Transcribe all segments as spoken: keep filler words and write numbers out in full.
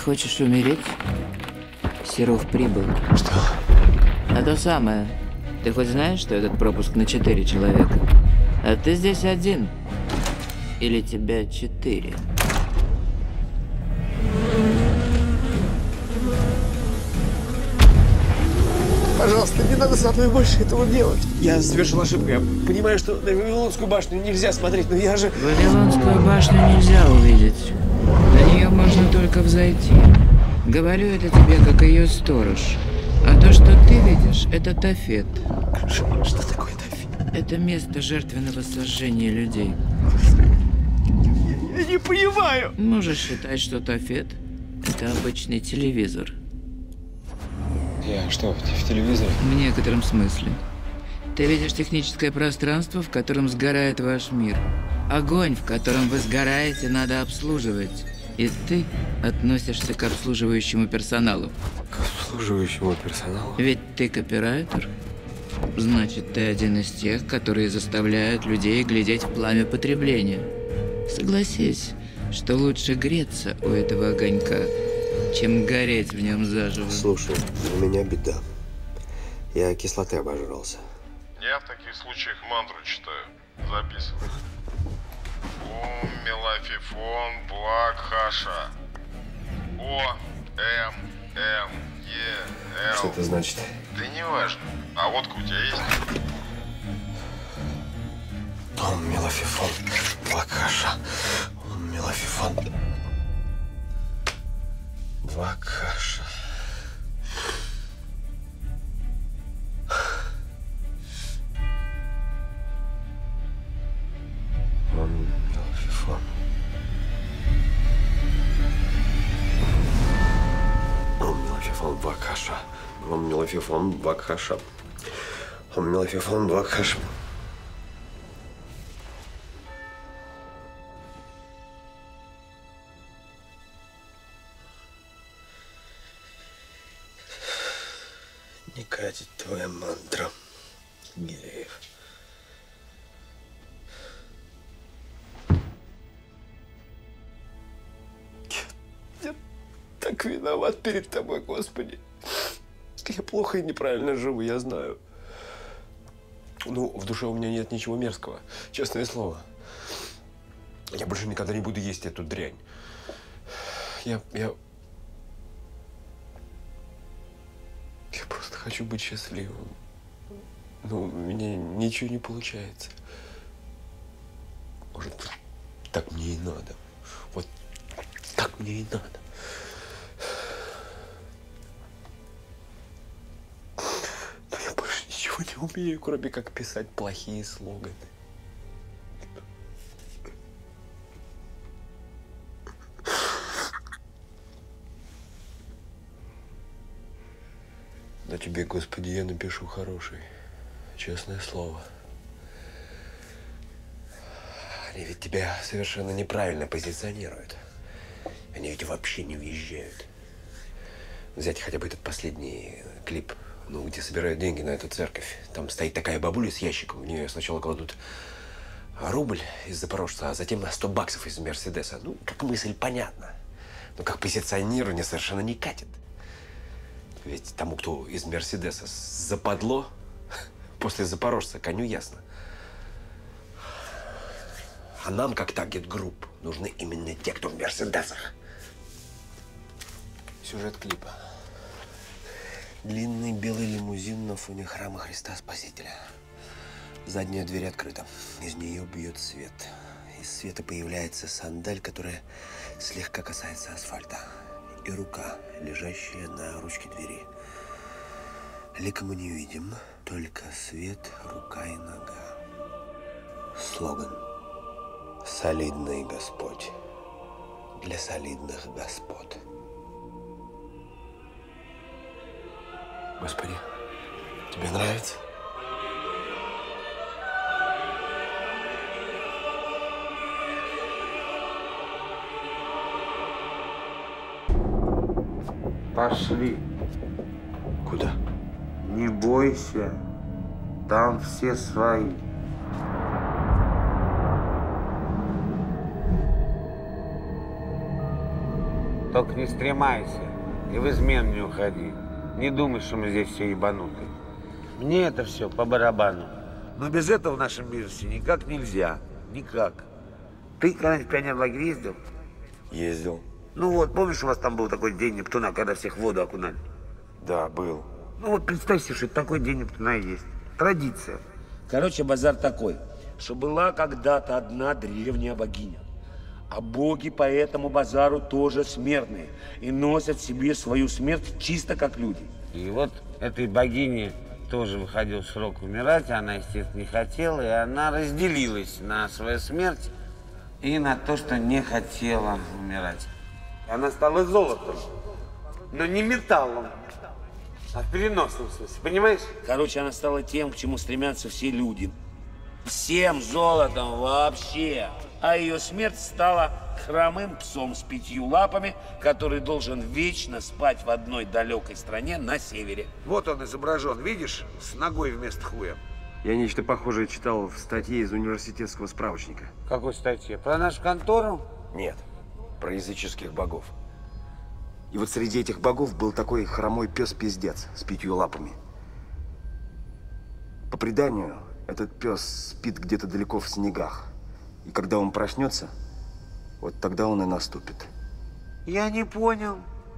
хочешь умереть? Серов прибыл. Что? А то самое. Ты хоть знаешь, что этот пропуск на четыре человека? А ты здесь один. Или тебя четыре? Пожалуйста, не надо со мной больше этого делать. Я совершил ошибку. Я понимаю, что на Вавилонскую башню нельзя смотреть, но я же... Вавилонскую башню нельзя увидеть. На нее можно только взойти. Говорю это тебе, как ее сторож. А то, что ты видишь, это Тофет. Что такое Тофет? Это место жертвенного сожжения людей. Я, я не понимаю. Можешь считать, что Тофет – это обычный телевизор. Я что, в телевизоре? В некотором смысле. Ты видишь техническое пространство, в котором сгорает ваш мир. Огонь, в котором вы сгораете, надо обслуживать. И ты относишься к обслуживающему персоналу. К обслуживающему персоналу? Ведь ты копирайтер. Значит, ты один из тех, которые заставляют людей глядеть в пламя потребления. Согласись, что лучше греться у этого огонька, чем гореть в нем заживо. Слушай, у меня беда. Я кислоты обожрался. Я в таких случаях мантру читаю. Записывай. Ом Мелафифон Блак Хаша. О М М Е Л. Что это значит? Да не важно. А водка у тебя есть? Ом Мелафифон Блак Хаша. Ом Мелафифон Блак Хаша. Ом Мелафифон. Ом Мелафифон Блак Хаша. Ом Мелафифон Блак Хаша. Ом Мелафифон Блак Хаша. Не катит твоя мантра, Гиреев. Я, я так виноват перед тобой, Господи. Я плохо и неправильно живу, я знаю. Ну, в душе у меня нет ничего мерзкого, честное слово. Я больше никогда не буду есть эту дрянь. Я, я... Я просто хочу быть счастливым. Но у меня ничего не получается. Может быть, так мне и надо. Вот так мне и надо. Но я больше ничего не умею, кроме как писать плохие слоганы. Но тебе, Господи, я напишу хороший. Честное слово. Они ведь тебя совершенно неправильно позиционируют. Они ведь вообще не въезжают. Взять хотя бы этот последний клип, ну, где собирают деньги на эту церковь. Там стоит такая бабуля с ящиком. В нее сначала кладут рубль из Запорожца, а затем сто баксов из Мерседеса. Ну, как мысль понятна. Но как позиционирование совершенно не катит. Ведь тому, кто из Мерседеса западло, после Запорожца коню ясно. А нам, как таргет-групп, нужны именно те, кто в Мерседесах. Сюжет клипа. Длинный белый лимузин на фоне храма Христа Спасителя. Задняя дверь открыта. Из нее бьет свет. Из света появляется сандаль, которая слегка касается асфальта. И рука, лежащая на ручке двери. Лика мы не видим, только свет, рука и нога. Слоган. Солидный Господь. Для солидных господ. Господи, тебе нравится? Пошли. Куда? Не бойся. Там все свои. Только не стремайся и в измену не уходи. Не думай, что мы здесь все ебанутые. Мне это все по барабану. Но без этого в нашем бизнесе никак нельзя. Никак. Ты когда-нибудь в пионерлагерь ездил? Ездил. Ну вот, помнишь, у вас там был такой день Нептуна, когда всех в воду окунали? Да, был. Ну вот представь себе, что это такой день Нептуна и есть. Традиция. Короче, базар такой, что была когда-то одна древняя богиня. А боги по этому базару тоже смертные. И носят в себе свою смерть чисто как люди. И вот этой богине тоже выходил срок умирать. Она, естественно, не хотела. И она разделилась на свою смерть и на то, что не хотела умирать. Она стала золотом, но не металлом, а в переносном смысле, понимаешь? Короче, она стала тем, к чему стремятся все люди. Всем золотом вообще. А ее смерть стала хромым псом с пятью лапами, который должен вечно спать в одной далекой стране на севере. Вот он изображен, видишь, с ногой вместо хуя. Я нечто похожее читал в статье из университетского справочника. Какой статье? Про нашу контору? Нет, про языческих богов. И вот среди этих богов был такой хромой пес-пиздец с пятью лапами. По преданию, этот пес спит где-то далеко в снегах. И когда он проснется, вот тогда он и наступит. Я не понял.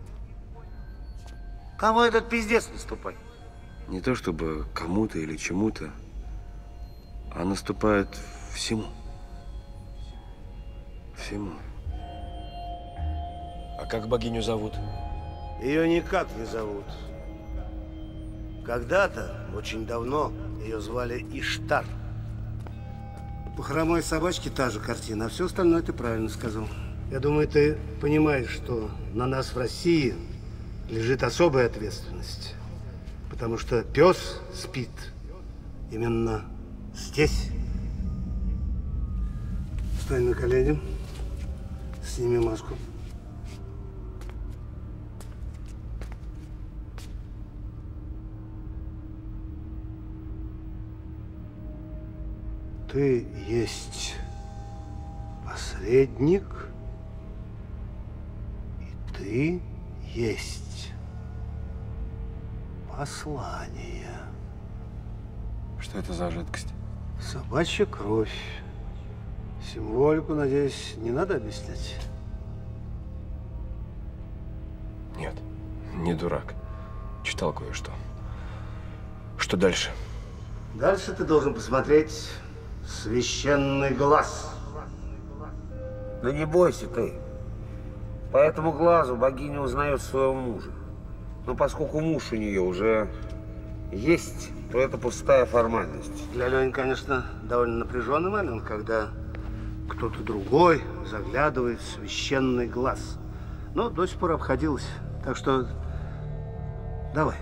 Кому этот пиздец наступает? Не то чтобы кому-то или чему-то, а наступает всему. Всему. А как богиню зовут? Ее никак не зовут. Когда-то, очень давно, ее звали Иштар. По хромой собачке та же картина, а все остальное ты правильно сказал. Я думаю, ты понимаешь, что на нас в России лежит особая ответственность. Потому что пес спит именно здесь. Встань на колени, сними маску. Ты есть посредник, и ты есть послание. Что это за жидкость? Собачья кровь. Символику, надеюсь, не надо объяснять? Нет, не дурак. Читал кое-что. Что дальше? Дальше ты должен посмотреть «Священный глаз». Да не бойся ты. По этому глазу богиня узнает своего мужа. Но поскольку муж у нее уже есть, то это пустая формальность. Для Лени, конечно, довольно напряженный момент, когда кто-то другой заглядывает в священный глаз. Но до сих пор обходилось. Так что давай.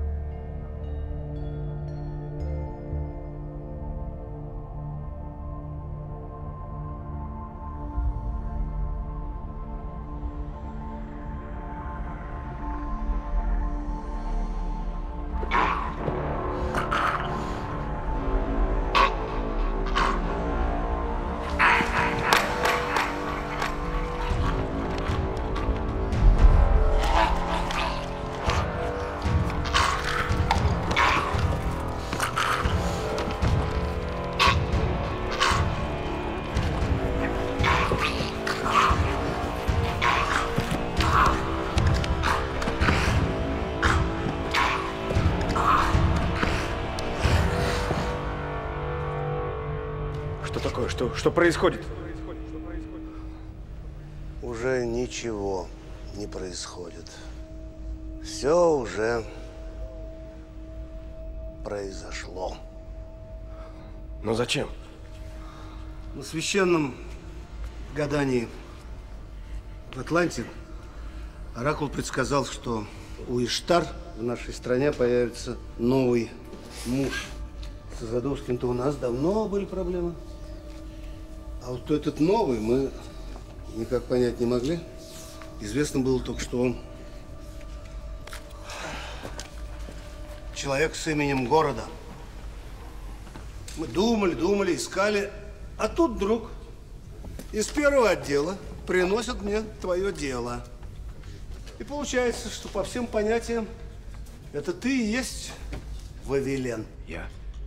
Что, что происходит? Уже ничего не происходит. Все уже произошло. Но зачем? На священном гадании в Атланте оракул предсказал, что у Иштар в нашей стране появится новый муж. С Задовским-то у нас давно были проблемы. А вот этот новый мы никак понять не могли. Известно было только, что он человек с именем города. Мы думали, думали, искали, а тут вдруг из первого отдела приносят мне твое дело. И получается, что по всем понятиям это ты и есть Вавилен. Я?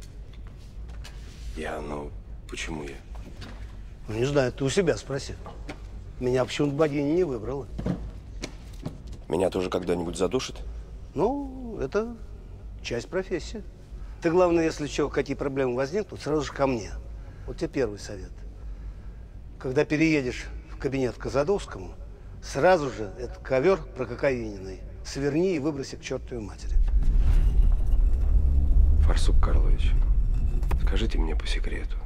Я, ну, почему я? Ну, не знаю, ты у себя спроси. Меня почему-то богиня не выбрала. Меня тоже когда-нибудь задушит? Ну, это часть профессии. Ты, главное, если что, какие проблемы возникнут, сразу же ко мне. Вот тебе первый совет. Когда переедешь в кабинет к Казадовскому, сразу же этот ковер прококаиненный сверни и выброси к чертовой матери. Фарсук Карлович, скажите мне по секрету,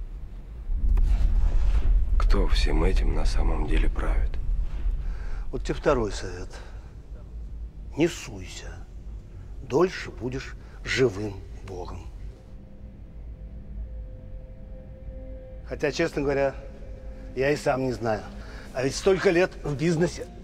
кто всем этим на самом деле правит? Вот тебе второй совет. Не суйся. Дольше будешь живым богом. Хотя, честно говоря, я и сам не знаю. А ведь столько лет в бизнесе.